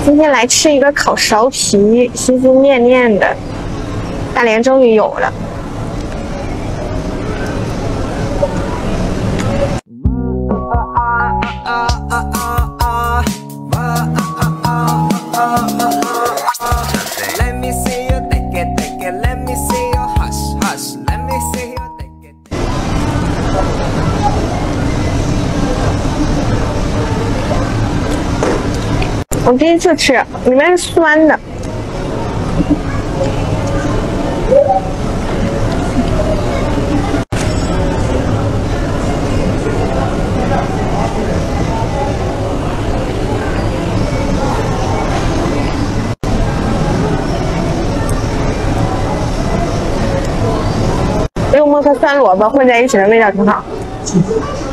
今天来吃一个烤苕皮，心心念念的，大连终于有了。我第一次吃，里面是酸的。柚木和酸萝卜混在一起的味道挺好。